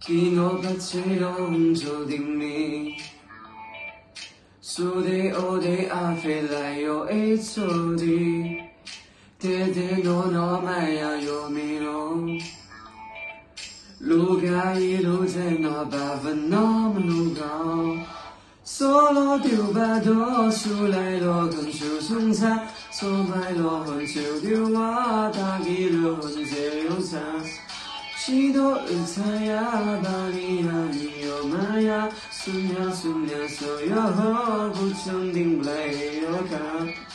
見我不知道做定你，蘇地我哋阿飛來有一做的，爹爹我買呀有米龍，路家一路在那八分那麼路高。 Solo丢巴多，出来落跟手中茶，手摆落混就丢瓦，打给了混这有茶。许多日菜呀，巴黎呀，你有玛呀，孙呀，所有好不成定不来有卡。